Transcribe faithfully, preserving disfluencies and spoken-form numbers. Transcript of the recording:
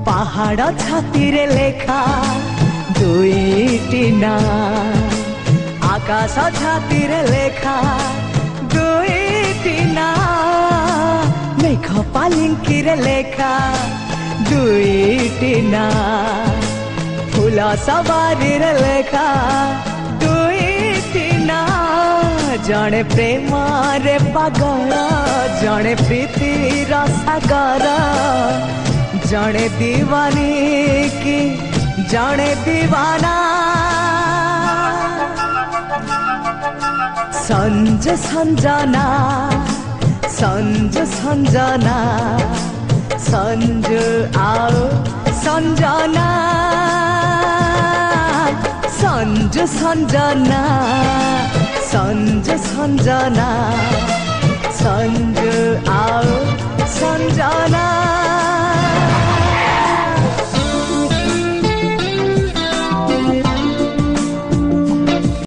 पहाड़ छाती रे लेखा दुईटी ना आकाश छाती रे लेखा दुईटी ना मेघ पालिंकी रे लेखा दुईटी ना फूल सवारी रे लेखा दुईटी ना जड़े प्रेम रे पागल जड़े प्रीतिर सागर जड़े दीवानी की जड़े दीवाना संज संजना संज संजना संज आओ संजना संज संजना संज संजना संज आओ संजना।